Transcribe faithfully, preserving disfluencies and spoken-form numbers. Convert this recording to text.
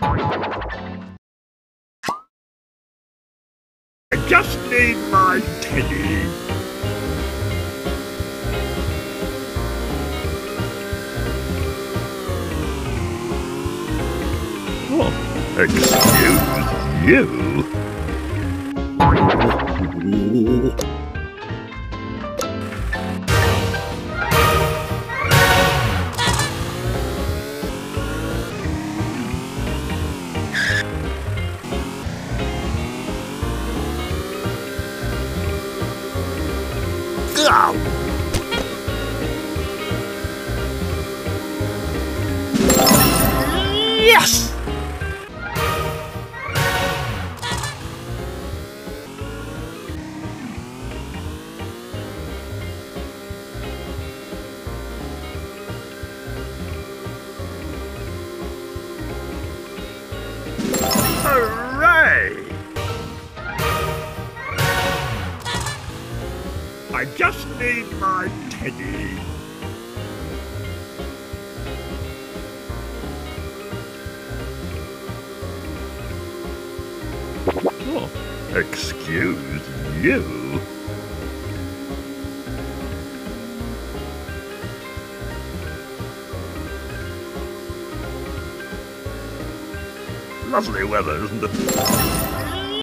I just need my teddy. Oh, excuse you. Yes! Hooray! I just need my teddy. Oh, excuse you. Lovely weather, isn't it?